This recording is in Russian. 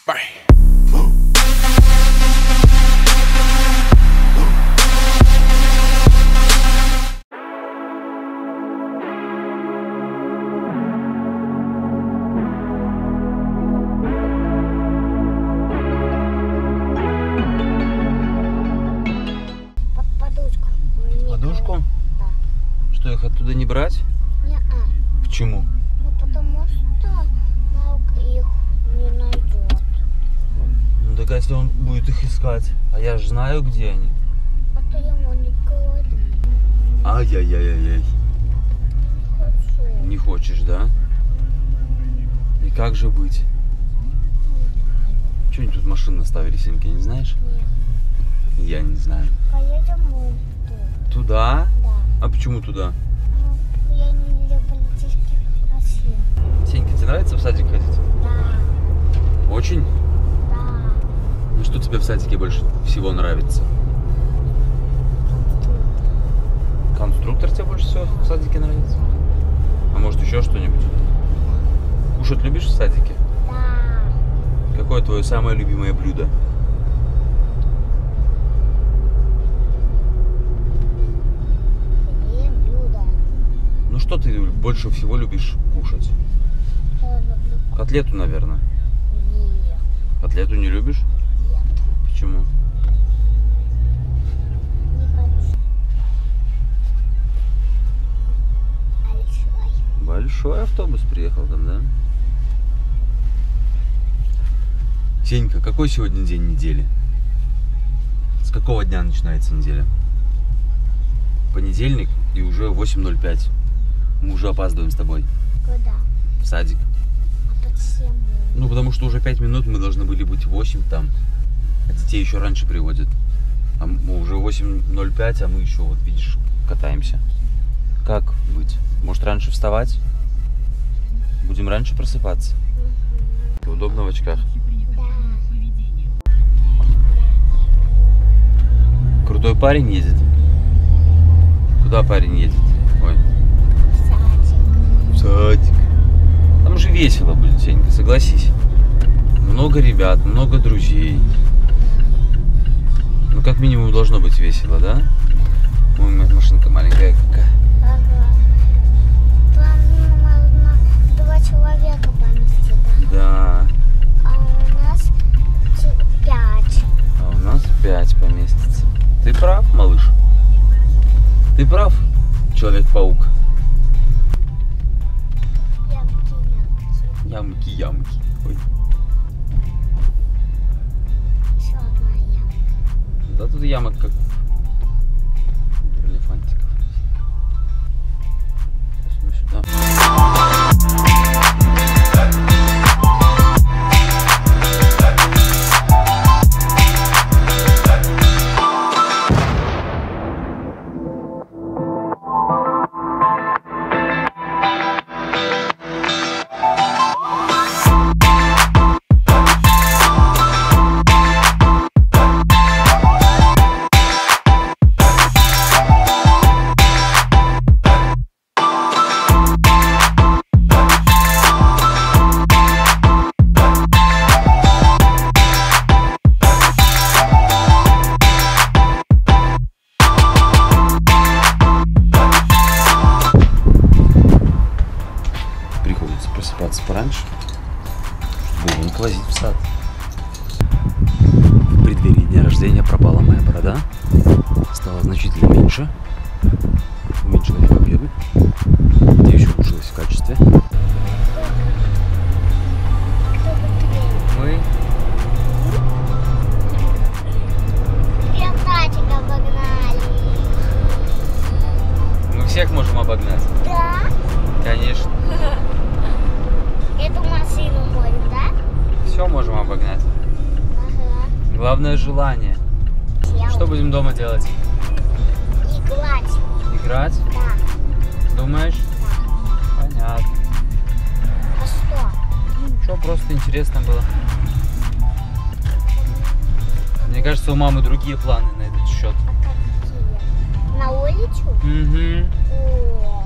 Подушку? Да. Что, их оттуда не брать? Не-а. Почему? Ну, потому что Марк их не найдет. Ну, так если он будет их искать, а я же знаю, где они. А ты ему не говори. Ай-яй-яй-яй-яй. Не хочу. Не хочешь, да? И как же быть? Что они тут машины оставили, Сенька, не знаешь? Нет. Я не знаю. Поедем мы Туда? Да. А почему туда? Ну, я не видел полицейских машин. Сенька, тебе нравится в садик ходить? Да. Очень? Да. Ну что тебе в садике больше всего нравится? Конструктор тебе больше всего в садике нравится? А может еще что-нибудь? Кушать любишь в садике? Да. Какое твое самое любимое блюдо? Блюдо. Ну что ты больше всего любишь кушать? Я люблю. Котлету, наверное. Нет. Котлету не любишь? Нет. Почему? Не хочу. Большой. Большой автобус приехал там, да? Сенька, какой сегодня день недели? С какого дня начинается неделя? Понедельник и уже 8:05. Мы уже опаздываем с тобой Куда? в садик. А почему? Ну, потому что уже 5 минут мы должны были быть в 8 там. А детей еще раньше приводят. А уже 8:05, а мы еще, вот видишь, катаемся. Как быть? Может, раньше вставать? Будем раньше просыпаться? Удобно в очках? Да. Крутой парень едет? Куда парень едет? Ой. Садик. В садик. Там же весело будет, Сенька, согласись. Много ребят, много друзей. Ну, как минимум, должно быть весело, да? Ой, моя машинка маленькая какая. Ага. Там можно 2 человека поместить, да? Да. А у нас 5. А у нас 5 поместится. Ты прав, малыш. Ты прав, Человек-паук. Ямки-ямки. Ямки-ямки. Ой. Еще одна ямка. Да тут ямок как элефантиков. Сейчас мы сюда. Просыпаться пораньше, чтобы ребенка возить в сад. В преддверии дня рождения пропала моя борода, стала значительно меньше, уменьшилась в объеме, надеюсь, улучшилась в качестве. Мы Садик обогнали. всех можем обогнать. Да? Конечно. Эту машину можем, да? Все можем обогнать. Ага. Главное желание. Что будем дома делать? Играть. Играть? Да. Думаешь? Да. Понятно. А что? Что, просто интересно было. Мне кажется, у мамы другие планы на этот счет. А какие? На улицу? Угу. О,